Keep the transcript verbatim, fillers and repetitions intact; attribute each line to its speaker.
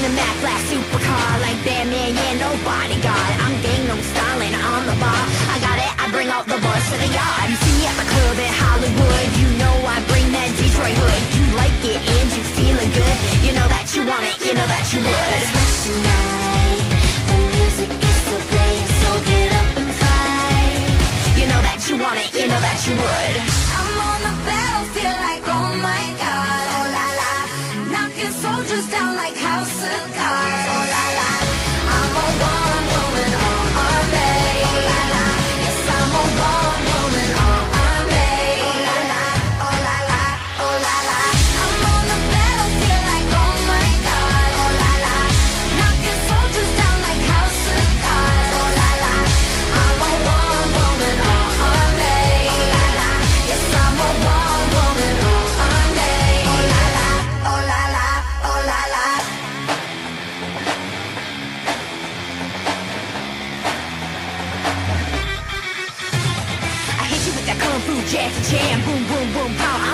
Speaker 1: a Mac black supercar, like Batman, yeah, no bodyguard. I'm Gangnam styling on the bar. I got it, I bring out the boys to the yard. You see me at the club in Hollywood, you know I bring that Detroit hood. You like it and you feeling good, you know that you want it, you know that you would. Tonight, the music is still playing, so get up and fight. You know that you want it, you know that you would. I'm on the battlefield like, oh my God, oh la la. Knocking soldiers down like house of cards, oh la la. I'm a one woman army, oh la la. Yes, I'm a one woman army, oh la la, oh la la, oh la la. I'm on the battlefield like, oh my God, oh la la. Knocking soldiers down like house of cards, oh la la. I'm a one woman army, oh la la. Yes, I'm a one woman army, oh la la, oh la la, oh la la. I hit you with that kung fu Jackie Chan, boom boom boom pow.